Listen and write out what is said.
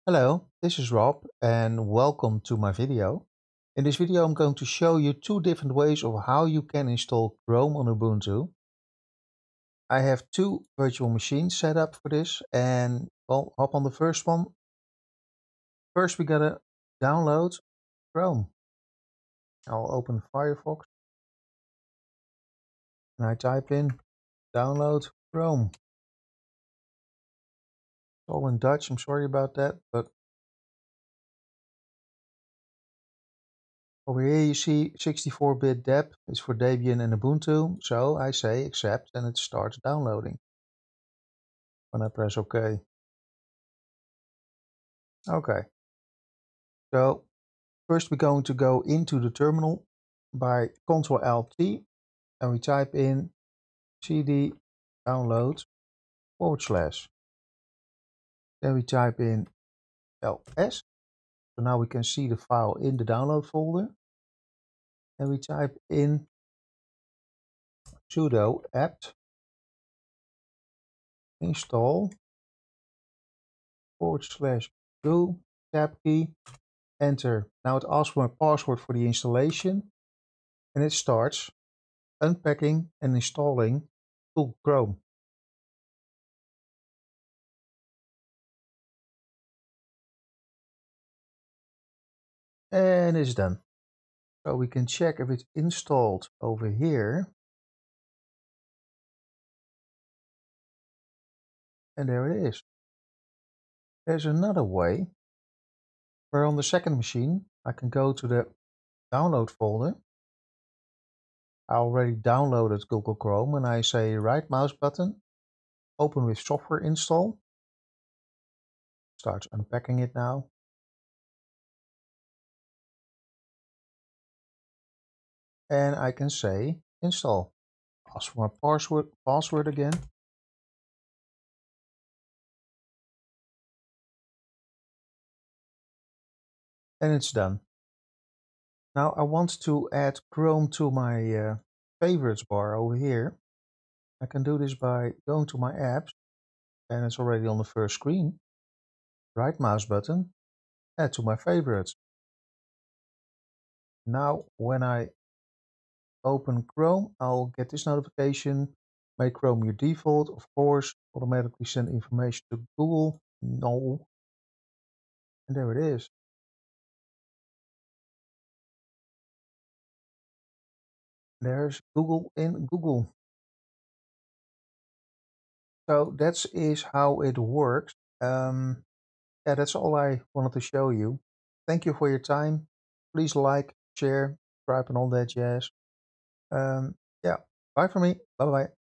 Hello, this is Rob and welcome to my video. In this video I'm going to show you two different ways of how you can install Chrome on Ubuntu. I have two virtual machines set up for this and well, hop on the first one. First we gotta download Chrome. I'll open Firefox and I type in download Chrome. It's all in Dutch, I'm sorry about that, but over here you see 64-bit deb is for Debian and Ubuntu, so I say accept and it starts downloading when I press OK. Okay, so first we're going to go into the terminal by Ctrl-Alt-T and we type in cd download /. Then we type in ls. So now we can see the file in the download folder. And we type in sudo apt install /do tab key, enter. Now it asks for a password for the installation and it starts unpacking and installing Google Chrome. And it's done. So we can check if it's installed over here. And there it is. There's another way where on the second machine I can go to the download folder. I already downloaded Google Chrome and I say right mouse button, open with software install. Starts unpacking it now. And I can say install. Ask for my password again. And it's done. Now I want to add Chrome to my favorites bar over here. I can do this by going to my apps and it's already on the first screen. Right mouse button, add to my favorites. Now when I open Chrome, I'll get this notification. Make Chrome your default, of course. Automatically send information to Google. No. And there it is. There's Google in Google. So that is how it works. Yeah, that's all I wanted to show you. Thank you for your time. Please like, share, subscribe and all that jazz. Yeah, bye for me. Bye bye.